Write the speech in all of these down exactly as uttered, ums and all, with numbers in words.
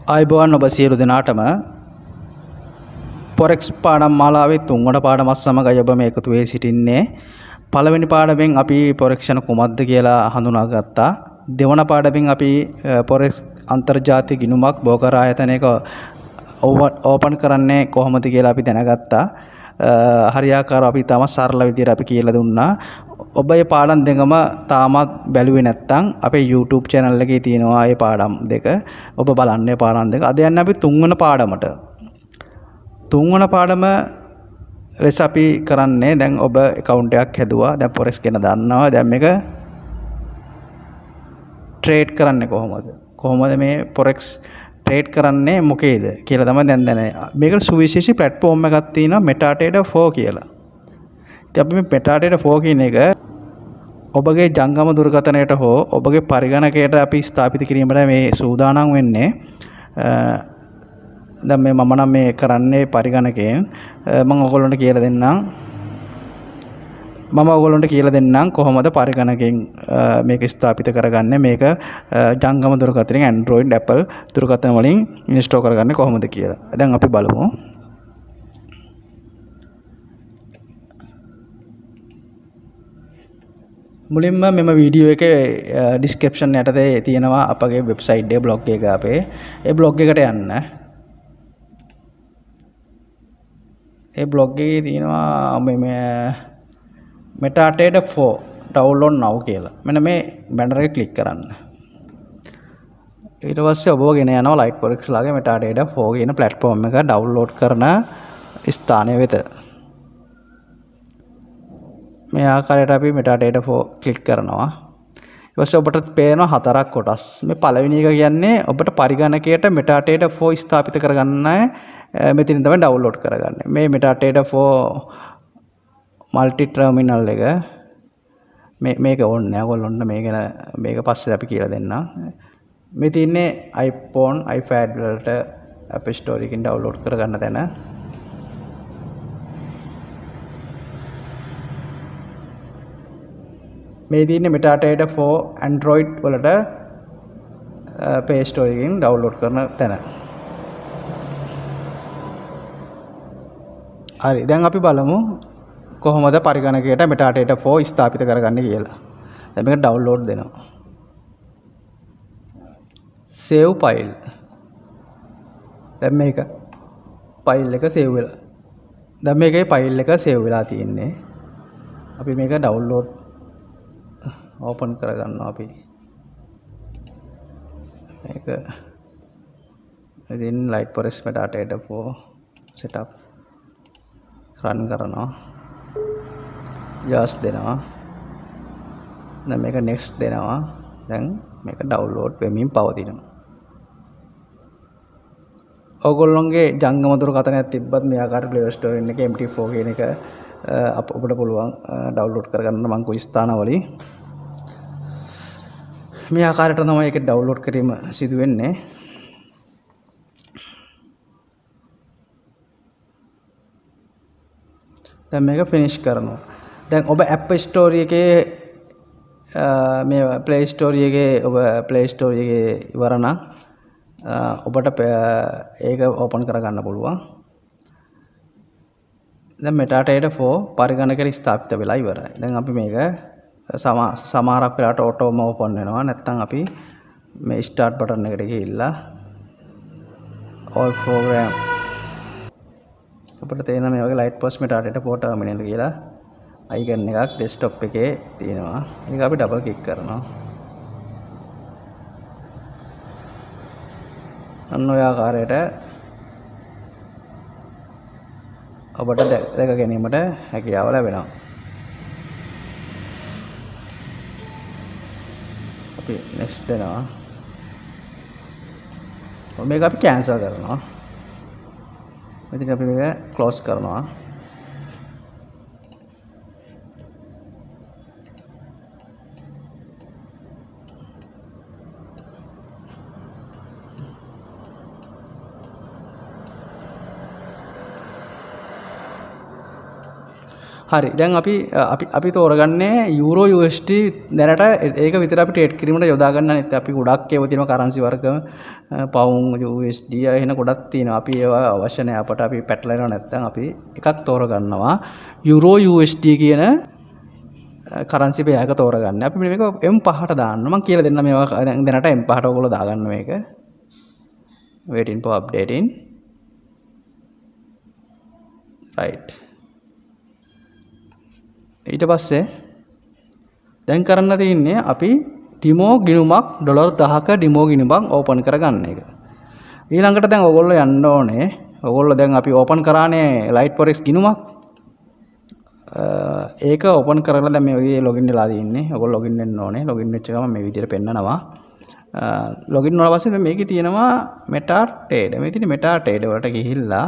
ආයුබෝවන් ඔබ සියලු දෙනාටම පොරෙක්ස් පාඩම් මාලාවේ තුන්වන පාඩමත් සමග ඔබ මේ එකතු වෙ සිටින්නේ පළවෙනි පාඩමෙන් අපි පොරෙක්ස් යන කුමක්ද කියලා හඳුනාගත්තා. දෙවන පාඩමෙන් අපි පොරෙක්ස් අන්තර්ජාතික ගිණුමක් බෝකර ආයතනයක ඕපන් කරන්නේ කොහොමද කියලා අපි දැනගත්තා. හරියාකාරව අපි තම සරල විදිහට අපි කියලා දුන්නා. ඔබ මේ පාඩම් දෙකම තාමත් බැලුවේ නැත්නම් අපේ YouTube channel එකේ තියෙනවා මේ පාඩම් දෙක. ඔබ බලන්න මේ පාඩම් දෙක. අද යන්නේ අපි තුන්වන පාඩමට. තුන්වන පාඩම ලෙස අපි කරන්නේ දැන් ඔබ account එකක් හැදුවා. දැන් forex ගැන දන්නවා. දැන් මේක trade කරන්නේ කොහොමද? කොහොමද මේ forex trade කරන්නේ මොකේද කියලා තමයි දැන් දැන. මේකට සුවිශේෂී platform එකක් තියෙනවා MetaTrader four කියලා. ඉතින් අපි මේ MetaTrader four කියන එක ඔබගේ ජංගම දුරකථනයට හෝ ඔබගේ පරිගණකයට අපි ස්ථාපිත කිරීමට මේ සූදානම් වෙන්නේ. දැන් මේ මම නම් මේ කරන්නේ පරිගණකයෙන්. මම ඔයගොල්ලන්ට කියලා දෙන්නම්. මම ඔයගොල්ලන්ට කියලා දෙන්නම් කොහොමද පරිගණකයෙන් මේක ස්ථාපිත කරගන්නේ. මේක ජංගම දුරකථනයෙන් Android Apple දුරකථන වලින් ඉන්ස්ටෝල් කරගන්නේ කොහොමද කියලා. දැන් අපි බලමු. මුලින්ම මෙම වීඩියෝ එකේ ඩිස්ක්‍රිප්ෂන් යටතේ තියෙනවා අපගේ වෙබ්සයිට් එකේ බ්ලොග් එක අපේ. ඒ බ්ලොග් එකට යන්න. ඒ බ්ලොග් එකේ තියෙනවා මේ MetaTrader four download now කියලා. මෙන්න මේ බැනර් එක ක්ලික් කරන්න. ඊට පස්සේ ඔබව ගෙන යනවා Lite Forex ලාගේ MetaTrader four කියන platform එක download කරන ස්ථානය වෙත. මේ ආකාරයට අපි MetaTrader four ක්ලික් කරනවා. ඊට පස්සේ ඔබට පේනවා හතරක් කොටස්. මේ පළවෙනි එක කියන්නේ ඔබට පරිගණකයට MetaTrader four ස්ථාපිත කරගන්න මෙතනින් තමයි download කරගන්නේ. මේ MetaTrader four multi terminal එක මේ මේක ඕනේ. ඔයගොල්ලොන්ට මේක මේක පස්සේ අපි කියලා දෙන්නම්. මේ තියෙන්නේ iPhone iPad වලට App Store එකකින් download කරගන්න තැන. මේ තියෙන්නේ MetaTrader four Android වලට Play Store එකකින් download කරන තැන. හරි දැන් අපි බලමු කොහොමද පරිගණකයට MetaTrader four ස්ථාපිත කරගන්නේ කියලා. දැන් මේක download දෙනවා. save file. දැන් මේක file එක save වෙලා. දැන් මේකේ file එක save වෙලා තියෙන්නේ. අපි මේක download open කරගන්නවා අපි. මේක ඉතින් Lite Forex MetaTrader four setup run කරනවා. yes දෙනවා. දැන් මේක next දෙනවා. දැන් මේක download වෙමින් පවතිනවා. ඔයගොල්ලෝගේ ජංගම දුරකථනයක් තිබ්බත් මේ ආකාරයට Play Store එකේ M T four කියන එක අපිට පුළුවන් download කරගන්න මං කොයි ස්ථානවලින් මේ ආකාරයට තමයි ඒක download කිරීම සිදු වෙන්නේ. දැන් මේක finish කරනවා. දැන් ඔබ App Store එකේ මේ Play Store එකේ ඔබ Play Store එකේ ඉවර නම් ඔබට ඒක open කරගන්න පුළුවන්. දැන් MetaTrader four පරිගණකයට ස්ථාපිත වෙලා ඉවරයි. දැන් අපි මේක සමහරක් වෙලාවට ඔටෝම ඕපන් වෙනවා. නැත්නම් අපි මේ ස්ටාර්ට් බටන් එකට ගිහිල්ලා all program අපිට තේරෙන මේ වගේ Lite Forex MetaTrader four terminal කියලා icon එකක් desktop එකේ තියෙනවා. ඒක අපි double click කරනවා. අන්න ඔය ආකාරයට ඔබට දැක ගැනීමට හැකියාව ලැබෙනවා. next දෙනවා. මේක අපි cancel කරනවා. මෙතන අපි මේක close කරනවා. හරි. දැන් අපි අපි අපි තෝරගන්නේ යූරෝ යූ එස් ඩී දැනට ඒක විතර අපි ට්‍රේඩ් කිරීමට යොදා ගන්න නැත්නම් අපි ගොඩක් ඒවා තියෙනවා කරන්සි වර්ග පවුන් යූ එස් ඩී එහෙන ගොඩක් තියෙනවා. අපි ඒවා අවශ්‍ය නැහැ අපට අපි පැටලෙනවා නැත්නම් අපි එකක් තෝරගන්නවා යූරෝ යූ එස් ඩී කියන කරන්සි පෙයාර එක තෝරගන්න. අපි මේක එම් පහට දාන්න. මම කියලා දෙන්න මේවා දැනට එම් පහට ඔයගොල්ලෝ දාගන්න මේක. waiting for updating. right. ඊට පස්සේ දැන් කරන්න තියෙන්නේ අපි ඩිමෝ ගිණුමක් ඩොලර් දහක ඩිමෝ ගිණුමක් ඕපන් කරගන්න එක. ඊළඟට දැන් ඔයගොල්ලෝ යන්න ඕනේ. ඔයගොල්ලෝ දැන් අපි ඕපන් කරානේ ලයිට් ෆොරෙක්ස් ගිණුමක්. ඒක ඕපන් කරලා දැන් මේ විදිහේ ලොගින් වෙලා තියෙන්නේ. ඔයගොල්ලෝ ලොගින් වෙන්න ඕනේ. ලොගින් වෙච්ච ගමන් මේ විදිහට පෙන්නනවා. ලොගින් වුණා පස්සේ දැන් මේකේ තියෙනවා මෙටා ට්‍රේඩ්. මේ තියෙන මෙටා ට්‍රේඩ් වලට ගිහිල්ලා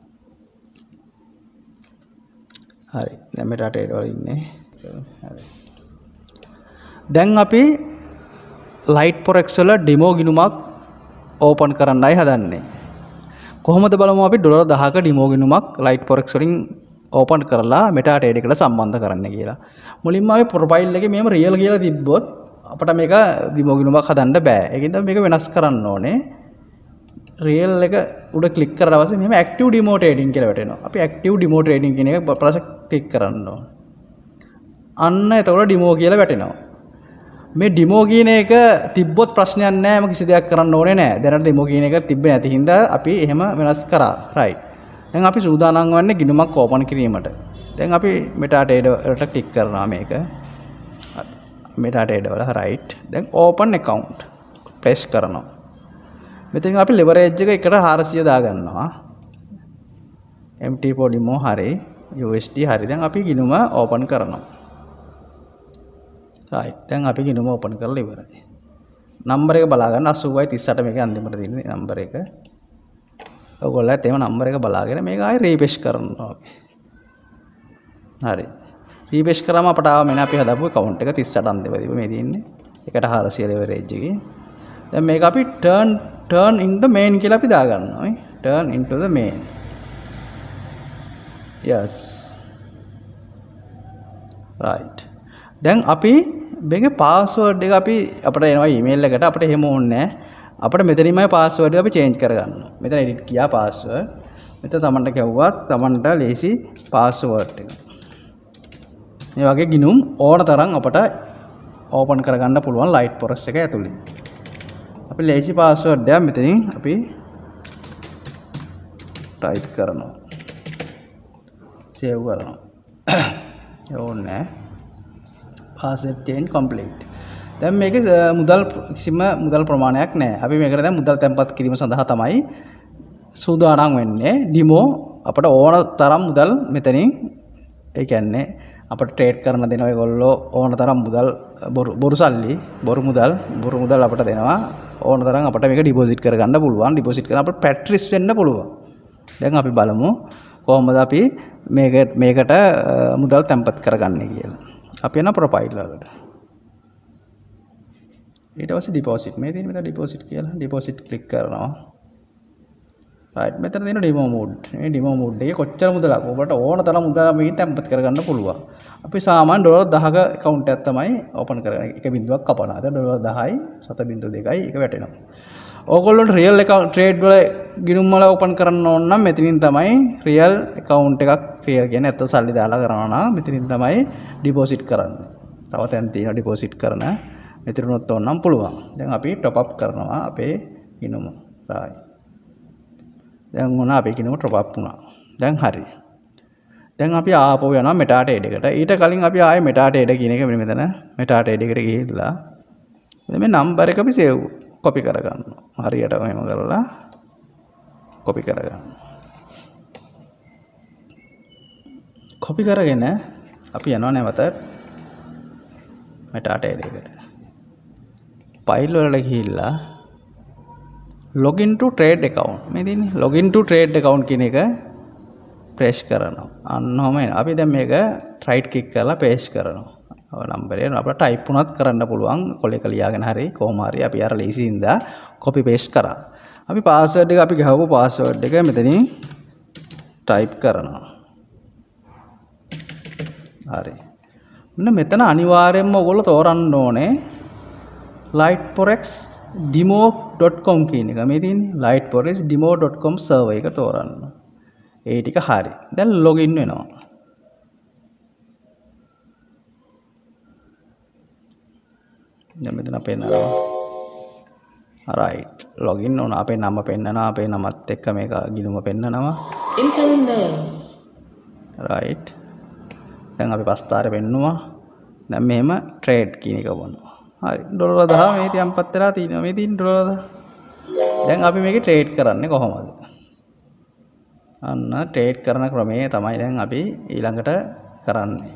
හරි දැන් මෙටා ට්‍රේඩ් වල ඉන්නේ. හරි. දැන් අපි ලයිට් ෆොරෙක්ස් වල ඩෙමෝ ගිණුමක් ඕපන් කරන්නයි හදන්නේ. කොහොමද බලමු අපි ඩොලර් දහක ඩෙමෝ ගිණුමක් ලයිට් ෆොරෙක්ස් වලින් ඕපන් කරලා මෙටා ට්‍රේඩ් එකට සම්බන්ධ කරන්න කියලා. මුලින්ම අපි ප්‍රොෆයිල් එකේ මෙහෙම රියල් කියලා තිබ්බොත් අපිට මේක ඩෙමෝ ගිණුමක් හදන්න බෑ. ඒකින්ද මේක වෙනස් කරන්න ඕනේ. රියල් එක උඩ ක්ලික් කරලා පස්සේ මෙහෙම ඇක්ටිව් ඩෙමෝ ට්‍රේඩින් කියලා වැටෙනවා. අපි ඇක්ටිව් ඩෙමෝ ට්‍රේඩින් කියන එක ප්‍රොජෙක්ට් ක්ලික් කරන්න ඕනේ. අන්න එතකොට ඩෙමෝ කියලා වැටෙනවා. මේ ඩෙමෝ කියන එක තිබ්බොත් ප්‍රශ්නයක් නැහැ. මම කිසි දෙයක් කරන්න ඕනේ නැහැ. දැනට ඩෙමෝ කියන එක තිබ්බේ නැති හින්දා අපි එහෙම වෙනස් කරා. රයිට්. දැන් අපි සූදානම් වන්නේ ගිණුමක් ඕපන් කිරීමට. දැන් අපි මෙටා ට්‍රේඩ් වලට ක්ලික් කරනවා මේක. මෙටා ට්‍රේඩ් වල රයිට්. දැන් ඕපන් account ප්‍රෙස් කරනවා. මෙතන අපි leverage එක එකට හාරසිය දාගන්නවා. එම් ටී for demo හරි යූ එස් ඩී හරි. දැන් අපි ගිණුම ඕපන් කරනවා. right. දැන් අපි ගිණුම ඕපන් කරලා ඉවරයි. නම්බර එක බලා ගන්න අසූවයි තිස් අට මේකේ අන්තිමට තියෙන නම්බර එක. ඔයගොල්ලෝ ඇත්තම නම්බර එක බලාගෙන මේක ආයෙ රීෆ්‍රෙෂ් කරනවා අපි. හරි. රීෆ්‍රෙෂ් කරාම අපට ආව මෙන්න අපි හදාපු account එක තිස් අට අන්තිමදී මේ තියෙන්නේ. එකට හාරසිය leverage එකේ. දැන් මේක අපි turn turn in the main කියලා අපි දාගන්නවා නේ. turn into the main. yes. right. දැන් අපි මේකේ password එක අපි අපිට එනවා email එකට අපිට එහෙම ඕනේ නැහැ. අපිට මෙතනින්මයි password එක අපි change කරගන්නවා. මෙතන edit කියා password. මෙතන තමන්ට කියවුවත් තමන්ට ලේසි password එක. මේ වගේ ගිණුම් ඕන තරම් අපට ඕපන් කරගන්න පුළුවන් ලයිට් ෆොරෙක්ස් එක ඇතුලේ. අපි ලේසි පාස්වර්ඩ් එකක් මෙතනින් අපි ටයිප් කරනවා. සේව් කරනවා. ඕනේ. Password change complete. දැන් මේකේ මුදල් කිසිම මුදල් ප්‍රමාණයක් නැහැ. අපි මේකට දැන් මුදල් තැන්පත් කිරීම සඳහා තමයි සූදානම් වෙන්නේ. ඩිමෝ අපට ඕන තරම් මුදල් මෙතනින් ඒ කියන්නේ අපට ට්‍රේඩ් කරන දෙන ඔයගොල්ලෝ ඕන තරම් මුදල් බොරු බොරු සල්ලි බොරු මුදල් බොරු මුදල් අපට දෙනවා. ඕන තරම් අපිට මේක ඩිපොසිට් කරගන්න පුළුවන්. ඩිපොසිට් කරන අපිට පැට්‍රිස් වෙන්න පුළුවන්. දැන් අපි බලමු කොහොමද අපි මේක මේකට මුදල් තැන්පත් කරගන්නේ කියලා. අපි යන ප්‍රොෆයිල් වලට. ඊට පස්සේ ඩිපොසිට් මේ තියෙන මෙතන ඩිපොසිට් කියලා ඩිපොසිට් ක්ලික් කරනවා. right මෙතන තියෙන ඩෙමෝ මෝඩ්. මේ ඩෙමෝ මෝඩ් එකේ කොච්චර මුදලක් ඔබට ඕන තරම් මුදල් මේකෙන් තැන්පත් කරගන්න පුළුවන්. අපි සාමාන්‍ය ඩොලර් දහක account එකක් තමයි ඕපන් කරගන්නේ. එක බිංදුවක් කපනවා. අද ඩොලර් දහයි සත බිංදුව දෙකයි එක වැටෙනවා. ඕගොල්ලොන්ට රියල් account trade වල ගිණුම් වල ඕපන් කරන්න ඕන නම් මෙතනින් තමයි රියල් account එකක් රියල් කියන්නේ ඇත්ත සල්ලි දාලා කරනවා නම් මෙතනින් තමයි ඩිපොසිට් කරන්නේ. තව තැන් තියෙනවා ඩිපොසිට් කරන. මෙතනොත් ඕන නම් පුළුවන්. දැන් අපි top up කරනවා අපේ ගිණුම. right. දැන් මොන අපේ ගිණුම top up වුණා. දැන් හරි. දැන් අපි ආපහු යනවා මෙටා ට්‍රේඩ් එකට. ඊට කලින් අපි ආයේ මෙටා ට්‍රේඩ් කියන එක මෙන්න මෙතන මෙටා ට්‍රේඩ් එකට ගිහිල්ලා මේ නම්බර එක අපි සේව් කොපි කරගන්නවා. හරියට මෙහෙම කරලා කොපි කරගන්නවා. කොපි කරගෙන අපි යනවා නැවත මෙටා ට්‍රේඩ් එකට. ෆයිල් වලට ගිහිල්ලා login to trade account මේ තියෙන්නේ login to trade account කියන එක ප්‍රෙස් කරනවා. අන්න ඔහම එනවා. අපි දැන් මේක right click කරලා paste කරනවා. ඔය නම්බරේ අපිට type උනත් කරන්න පුළුවන්. කොල එක ලියාගෙන හරි කොහොම හරි අපි අර ලේසි ඉඳලා copy paste කරා. අපි password එක අපි ගහපු password එක මෙතනින් type කරනවා. හරි. මෙන්න මෙතන අනිවාර්යයෙන්ම ඔයගොල්ලෝ තෝරන්න ඕනේ light forex demo dot com කියන එක. මේ තියෙන්නේ light forex demo dot com server එක තෝරන්න. ඒ ටික හරි. දැන් login වෙනවා. දැන් මෙතන පෙන්නනවා. right. login වුණා. අපේ නම පෙන්නනවා. අපේ නමත් එක්ක මේක ගිණුම පෙන්නනවා. incoming name. right. දැන් අපි පස්තාරේ පෙන්නුවා. දැන් මෙහෙම trade කියන එක වුණා. හරි ඩොලර් දහ මේ තියම්පත් වෙලා තියෙනවා මේ තියෙන ඩොලර් දහ. දැන් අපි මේකේ ට්‍රේඩ් කරන්නේ කොහොමද? අන්න ට්‍රේඩ් කරන ක්‍රමය තමයි දැන් අපි ඊළඟට කරන්නේ.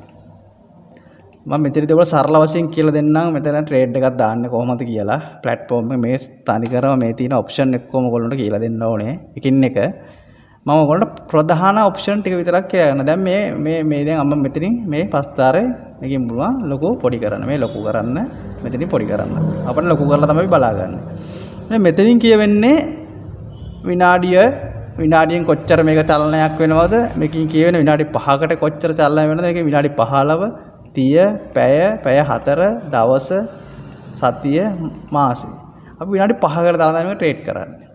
මම මෙතනදී ඔයාලා සරල වශයෙන් කියලා දෙන්නම් මෙතන ට්‍රේඩ් එකක් දාන්නේ කොහොමද කියලා. platform එක මේ තනිකරම මේ තියෙන option එක්කම ඔයගොල්ලන්ට කියලා දෙන්න ඕනේ. එකින් එක මම ඔයගොල්ලන්ට ප්‍රධාන option ටික විතරක් කියලා ගන්න. දැන් මේ මේ මේ දැන් අම්ම මෙතනින් මේ පස්තාරේ මේකෙන් පුළුවන් ලොකු පොඩි කරන්න. මේ ලොකු කරන්න මෙතනින් පොඩි කරන්න. අපිට ලොකු කරලා තමයි බලාගන්නේ. මේ මෙතනින් කියවෙන්නේ විනාඩිය විනාඩියෙන් කොච්චර මේක චලනයක් වෙනවද? මේකෙන් කියවෙන විනාඩි පහකට කොච්චර චලනය වෙනවද? මේකේ විනාඩි පහළොව, තිය, පැය, පැය හතර, දවස, සතිය, මාසෙ. අපි විනාඩි පහකට දාලා තමයි මේක ට්‍රේඩ් කරන්නේ.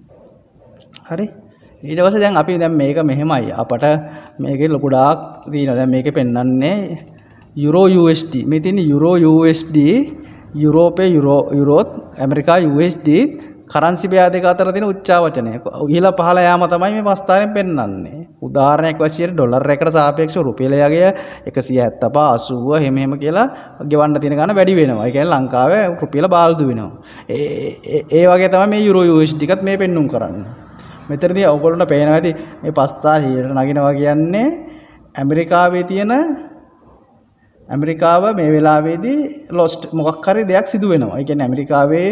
හරි? ඊට පස්සේ දැන් අපි දැන් මේක මෙහෙමයි. අපට මේකේ ලොකු ඩාක් තියෙනවා. දැන් මේකේ පෙන්වන්නේ යුරෝ යූ එස් ඩී. මේ තියෙන යුරෝ යූ එස් ඩී යුරෝපේ යුරෝ යුරෝත් America U S D currency pair දෙක අතර තියෙන උච්චාවචනය. ඉහළ පහළ යාම තමයි මේ පස්තාරෙන් පෙන්වන්නේ. උදාහරණයක් වශයෙන් ඩොලර් එකට සාපේක්ෂව රුපියලයගේ එකසිය හැත්තෑ පහ අසූව එහෙම එහෙම කියලා ගෙවන්න තියෙන ගාන වැඩි වෙනවා. ඒ කියන්නේ ලංකාවේ රුපියල බාල්දු වෙනවා. ඒ ඒ වගේ තමයි මේ යුරෝ යූ එස් ඩී එකත් මේ පෙන්නුම් කරන්නේ. මෙතනදී ඔයගොල්ලන්ට පේනවා ඇති මේ පස්තාර හියට නගිනවා කියන්නේ ඇමරිකාවේ තියෙන ඇමරිකාව මේ වෙලාවේදී ලොස්ට් මොකක් හරි දෙයක් සිදු වෙනවා. ඒ කියන්නේ ඇමරිකාවේ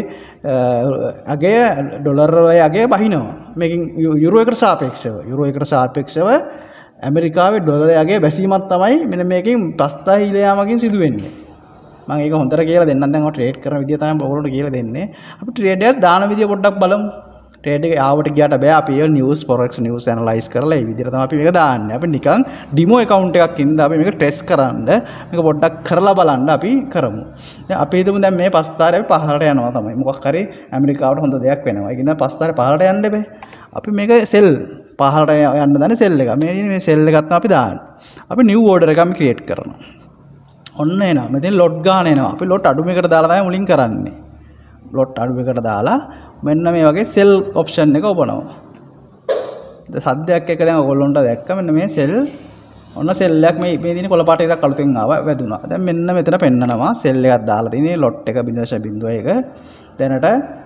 අගය ඩොලර් වල අගය බහිනවා. මේකෙන් යුරෝ එකට සාපේක්ෂව යුරෝ එකට සාපේක්ෂව ඇමරිකාවේ ඩොලර් අගය බැසීමක් තමයි මෙන්න මේකෙන් පස්තා හිල යාමකින් සිදු වෙන්නේ. මම ඒක හොඳට කියලා දෙන්නම්. දැන් ඔය ට්‍රේඩ් කරන විදිය තමයි ඔයගොල්ලන්ට කියලා දෙන්නේ. අපි ට්‍රේඩ් එකක් දාන විදිය පොඩ්ඩක් බලමු. ට්‍රේඩ් එක ආවට ගියාට බෑ අපි ඒ නිවුස් forex නිවුස් ඇනලයිස් කරලා ඒ විදිහට තමයි අපි මේක දාන්නේ. අපි නිකන් ඩිමෝ account එකක් ඉඳලා අපි මේක ටෙස්ට් කරන්න මේක පොඩ්ඩක් කරලා බලන්න අපි කරමු. දැන් අපි හිතමු දැන් මේ පස්තාරේ අපි පහළට යනවා තමයි. මොකක් හරි ඇමරිකාවට හොඳ දෙයක් වෙනවා. ඒක නිසා පස්තාරේ පහළට යන්න බෑ. අපි මේක සෙල් පහළට යන්න දන්නේ සෙල් එක. මේ මේ සෙල් එකක් තමයි අපි දාන්නේ. අපි new order එකක් අපි create කරනවා. ඔන්න එනවා. මෙතන ලොට් ගාන එනවා. අපි ලොට් අඩුමකට දාලා තමයි මුලින් කරන්නේ. ලොට් අඩුවකට දාලා මෙන්න මේ වගේ සෙල් ඔප්ෂන් එක ඔබනවා. දැන් සද්දයක් එක දැන් ඔයගොල්ලොන්ට දැක්ක මෙන්න මේ සෙල් ඔන්න සෙල් එකක් මේ මේ තියෙන කොළ පාට එකක් අලුතෙන් ආවා වැදුනා. දැන් මෙන්න මෙතන පෙන්නනවා සෙල් එකක් දාලා තියෙන්නේ ලොට් එක ඩොලර් එක දැනට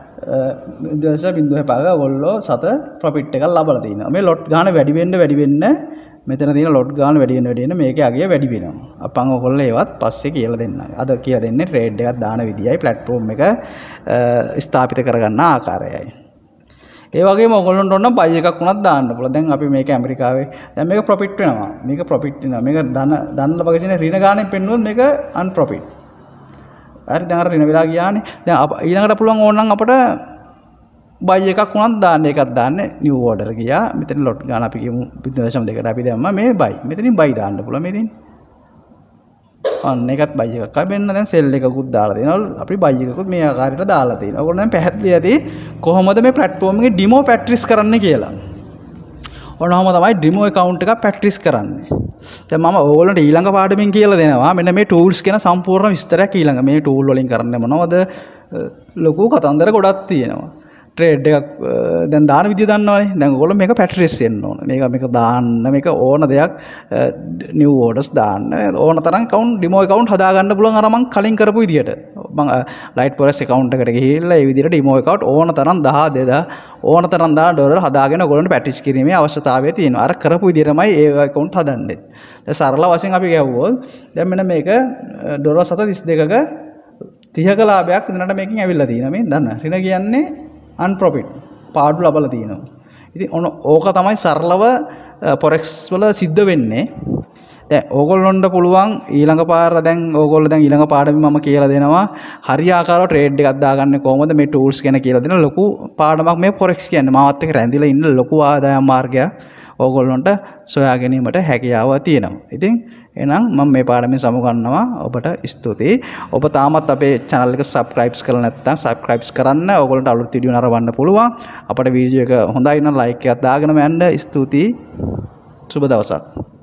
ඩොලර් එක පාග ඔයගොල්ලෝ සත ප්‍රොෆිට් එකක් ලබලා තිනවා. මේ ලොට් ගාන වැඩි වෙන්න වැඩි වෙන්න මෙතන තියෙන ලොට් ගාන වැඩි වෙන වැඩි වෙන මේකේ අගය වැඩි වෙනවා. අපන් ඔයගොල්ලෝ ඒවත් පස්සේ කියලා දෙන්නම්. අද කියලා දෙන්නේ ට්‍රේඩ් එකක් දාන විදියයි platform එක ස්ථාපිත කරගන්න ආකාරයයි. ඒ වගේම ඔයගොල්ලන්ට ඕන බයි එකක් වුණත් දාන්න පුළුවන්. දැන් අපි මේක ඇමරිකාවේ දැන් මේක ප්‍රොෆිට් වෙනවා. මේක ප්‍රොෆිට් වෙනවා. මේක ධන ධන ලබගෙන ඍණ ගානෙන් පෙන්නුවොත් මේක අන්ප්‍රොෆිට්. හරි දැන් අර ඍණ වෙලා ගියානේ. දැන් ඊළඟට පුළුවන් ඕනනම් අපිට බයි එකක් වුණත් දාන්න එකක් දාන්න නිව් ඕඩර් ගියා. මෙතන ලොට් ගන්න අපි කියමු ඩොලර් දෙකට අපි දැම්මා මේ බයි. මෙතනින් බයි දාන්න පුළුවන් මේ දෙන්නේ. අන්න එකත් බයි එකක්. අපි මෙන්න දැන් සෙල් එකකුත් දාලා දෙනවා. අපි බයි එකකුත් මේ ආකාරයට දාලා තියෙනවා. ඔයගොල්ලෝ දැන් පැහැදිලි ඇති කොහොමද මේ platform එකේ ඩිමෝ පැට්‍රිස් කරන්න කියලා. ඔන්නෝම තමයි ඩිමෝ account එක පැට්‍රිස් කරන්නේ. දැන් මම ඕගොල්ලන්ට ඊළඟ පාඩමෙන් කියලා දෙනවා. මෙන්න මේ tools කියන සම්පූර්ණ විස්තරයක් ඊළඟ මේ tool වලින් කරන්නේ මොනවද? ලොකු කතන්දර ගොඩක් තියෙනවා. ට්‍රේඩ් එකක් දැන් දාන විදිය දන්නවනේ. දැන් ඔයගොල්ලෝ මේක පැට්‍රිස් වෙන්න ඕන. මේක මේක දාන්න මේක ඕන දෙයක් new orders දාන්න ඕන තරම් account demo account හදාගන්න පුළුවන් අර මම කලින් කරපු විදියට. මම light forex account එකට ගිහිල්ලා ඒ විදියට demo account ඕන තරම් දහ දෙදා ඕන තරම් දා ඩොලර් හදාගෙන ඔයගොල්ලන්ට පැටිච් කිරීමේ අවශ්‍යතාවය තියෙනවා. අර කරපු විදියටමයි ඒ account හදන්නේ. දැන් සරල වශයෙන් අපි ගැව්වොත් දැන් මෙන්න මේක ඩොලර් සත තිස් දෙකක තිහක ලාභයක් දිනකට මේකෙන් ඇවිල්ලා තියෙනවා. මේ දන්න. ඍණ කියන්නේ unprofit පාඩු ලබලා තියෙනවා. ඉතින් ඔන්න ඕක තමයි සරලව forex වල සිද්ධ වෙන්නේ. දැන් ඕගොල්ලොන්ට පුළුවන් ඊළඟ පාර දැන් ඕගොල්ලෝ දැන් ඊළඟ පාඩමේ මම කියලා දෙනවා හරියාකාරව ට්‍රේඩ් එකක් දාගන්නේ කොහොමද මේ tools ගැන කියලා දෙන ලොකු පාඩමක් මේ forex කියන්නේ. මාවත් එක්ක රැඳිලා ඉන්න ලොකු ආදායම් මාර්ගයක් ඕගොල්ලොන්ට සොයා ගැනීමට හැකියාව තියෙනවා. ඉතින් එහෙනම් මම මේ පාඩමෙන් සමුගන්නවා. ඔබට ස්තුතියි. ඔබ තාමත් අපේ channel එක subscribe කරලා නැත්නම් subscribe කරන්න. ඕගොල්ලන්ට අලුත් වීඩියෝ නරඹන්න පුළුවන්. අපේ වීඩියෝ එක හොඳයි නම් like එකක් දාගෙනම යන්න. ස්තුතියි. සුබ දවසක්.